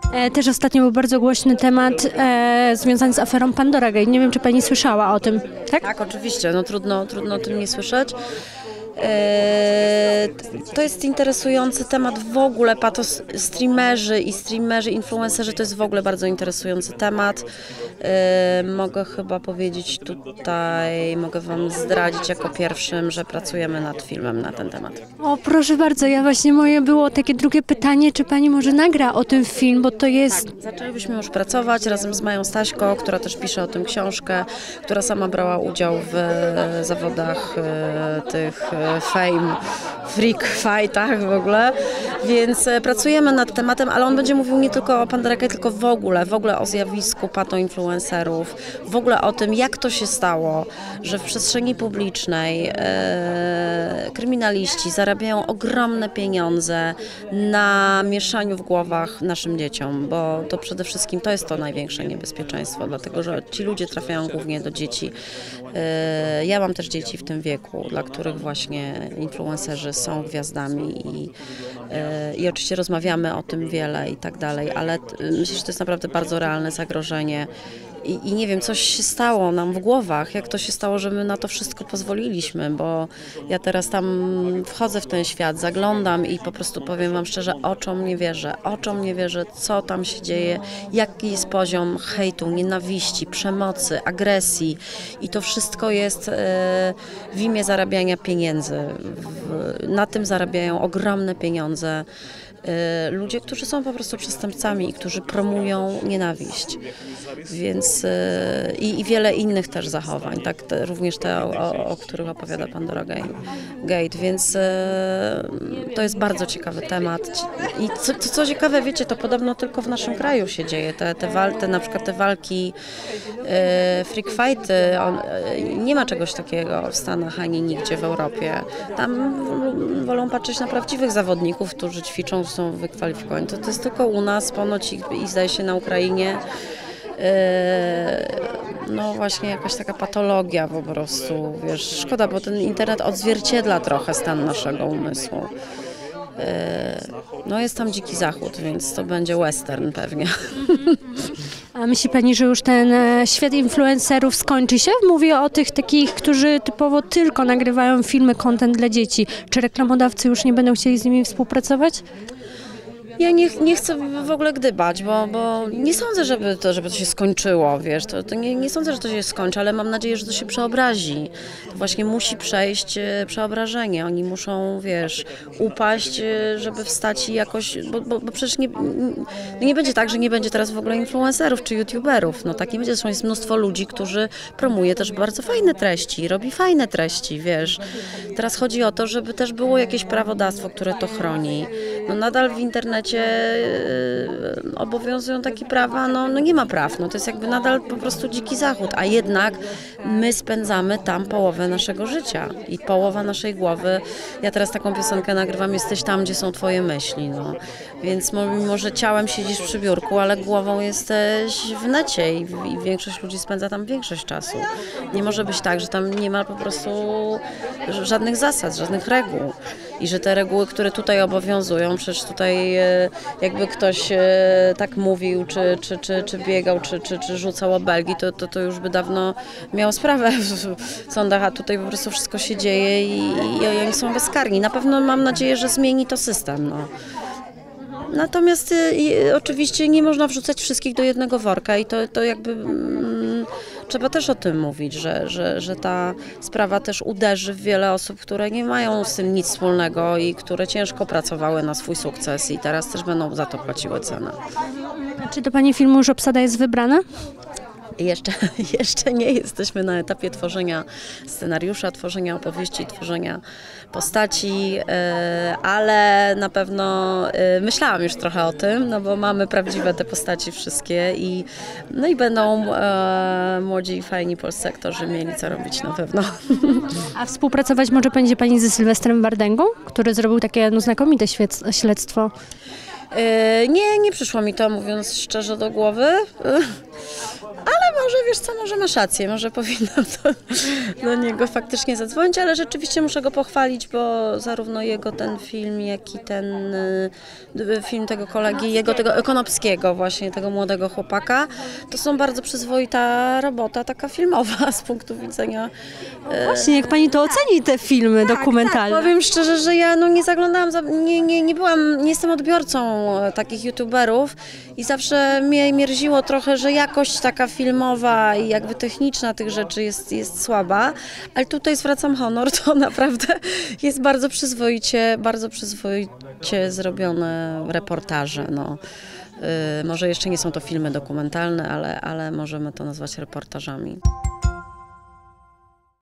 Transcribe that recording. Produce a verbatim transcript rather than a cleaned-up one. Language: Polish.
E, też ostatnio był bardzo głośny temat e, związany z aferą Pandora Gate. Nie wiem, czy pani słyszała o tym, tak? Tak, oczywiście. No trudno, trudno o tym nie słyszeć. Eee, to jest interesujący temat w ogóle, patos streamerzy i streamerzy, influencerzy to jest w ogóle bardzo interesujący temat. Eee, mogę chyba powiedzieć tutaj, mogę wam zdradzić jako pierwszym, że pracujemy nad filmem na ten temat. O, proszę bardzo, ja właśnie moje było takie drugie pytanie, czy pani może nagra o tym film, bo to jest... Tak, zaczęłyśmy już pracować razem z Mają Staśko, która też pisze o tym książkę, która sama brała udział w zawodach e, tych Fame, Freak Fightach w ogóle, więc pracujemy nad tematem, ale on będzie mówił nie tylko o Pandora Gate, tylko w ogóle, w ogóle o zjawisku patoinfluencerów, w ogóle o tym, jak to się stało, że w przestrzeni publicznej e, kryminaliści zarabiają ogromne pieniądze na mieszaniu w głowach naszym dzieciom, bo to przede wszystkim to jest to największe niebezpieczeństwo, dlatego że ci ludzie trafiają głównie do dzieci. E, ja mam też dzieci w tym wieku, dla których właśnie influencerzy są gwiazdami i, i oczywiście rozmawiamy o tym wiele i tak dalej, ale myślę, że to jest naprawdę bardzo realne zagrożenie. I, I nie wiem, coś się stało nam w głowach, jak to się stało, że my na to wszystko pozwoliliśmy, bo ja teraz tam wchodzę w ten świat, zaglądam i po prostu powiem wam szczerze, oczom nie wierzę, oczom nie wierzę, co tam się dzieje, jaki jest poziom hejtu, nienawiści, przemocy, agresji i to wszystko jest e, w imię zarabiania pieniędzy. W, na tym zarabiają ogromne pieniądze ludzie, którzy są po prostu przestępcami i którzy promują nienawiść. Więc i, i wiele innych też zachowań, tak, te, również te, o, o których opowiada Pandora Gate, więc to jest bardzo ciekawy temat. I co, co, co ciekawe, wiecie, to podobno tylko w naszym kraju się dzieje. Te, te, wal, te na przykład te walki e, freak fighty, on, nie ma czegoś takiego w Stanach ani nigdzie w Europie. Tam wolą patrzeć na prawdziwych zawodników, którzy ćwiczą, są wykwalifikowani. To, to jest tylko u nas, ponoć i, i zdaje się na Ukrainie. No właśnie jakaś taka patologia po prostu, wiesz, szkoda, bo ten internet odzwierciedla trochę stan naszego umysłu. No jest tam dziki zachód, więc to będzie western pewnie. A myśli pani, że już ten świat influencerów skończy się? Mówię o tych takich, którzy typowo tylko nagrywają filmy, content dla dzieci. Czy reklamodawcy już nie będą chcieli z nimi współpracować? Ja nie, nie chcę w ogóle gdybać, bo, bo nie sądzę, żeby to, żeby to się skończyło, wiesz, to, to nie, nie sądzę, że to się skończy, ale mam nadzieję, że to się przeobrazi. To właśnie musi przejść przeobrażenie, oni muszą, wiesz, upaść, żeby wstać i jakoś, bo, bo, bo przecież nie, nie będzie tak, że nie będzie teraz w ogóle influencerów czy youtuberów, no tak nie będzie, zresztą jest mnóstwo ludzi, którzy promuje też bardzo fajne treści, robi fajne treści, wiesz. Teraz chodzi o to, żeby też było jakieś prawodawstwo, które to chroni. No nadal w internecie obowiązują takie prawa, no, no nie ma praw, no to jest jakby nadal po prostu dziki zachód, a jednak my spędzamy tam połowę naszego życia i połowa naszej głowy. Ja teraz taką piosenkę nagrywam, jesteś tam, gdzie są twoje myśli, no. Więc mimo, że ciałem siedzisz przy biurku, ale głową jesteś w necie i, i większość ludzi spędza tam większość czasu. Nie może być tak, że tam nie ma po prostu żadnych zasad, żadnych reguł i że te reguły, które tutaj obowiązują, przecież tutaj jakby ktoś tak mówił, czy, czy, czy, czy biegał, czy, czy, czy rzucał obelgi, to, to, to już by dawno miał sprawę w sądach, a tutaj po prostu wszystko się dzieje i, i, i oni są bezkarni. Na pewno mam nadzieję, że zmieni to system. No. Natomiast i, oczywiście nie można wrzucać wszystkich do jednego worka i to, to jakby mm, trzeba też o tym mówić, że, że, że ta sprawa też uderzy w wiele osób, które nie mają z tym nic wspólnego i które ciężko pracowały na swój sukces i teraz też będą za to płaciły cenę. A czy do pani filmu już obsada jest wybrana? Jeszcze, jeszcze nie jesteśmy na etapie tworzenia scenariusza, tworzenia opowieści, tworzenia postaci, ale na pewno myślałam już trochę o tym, no bo mamy prawdziwe te postaci wszystkie i, no i będą młodzi i fajni polscy aktorzy mieli co robić na pewno. A współpracować może będzie pani ze Sylwestrem Wardęgą, który zrobił takie no, znakomite śledztwo? Nie, nie przyszło mi to, mówiąc szczerze, do głowy, ale może wiesz co, może masz rację, może powinnam do, do niego faktycznie zadzwonić, ale rzeczywiście muszę go pochwalić, bo zarówno jego ten film, jak i ten y, film tego kolegi, jego tego Konopskiego właśnie, tego młodego chłopaka, to są bardzo przyzwoita robota, taka filmowa z punktu widzenia. Y, właśnie, jak pani to oceni, te filmy tak, dokumentalne? Tak, powiem szczerze, że ja no, nie zaglądałam, za, nie, nie, nie byłam, nie jestem odbiorcą takich youtuberów i zawsze mnie mierziło trochę, że jakość taka filmowa i jakby techniczna tych rzeczy jest, jest słaba, ale tutaj zwracam honor, to naprawdę jest bardzo przyzwoicie, bardzo przyzwoicie zrobione reportaże. No. Yy, może jeszcze nie są to filmy dokumentalne, ale, ale możemy to nazwać reportażami.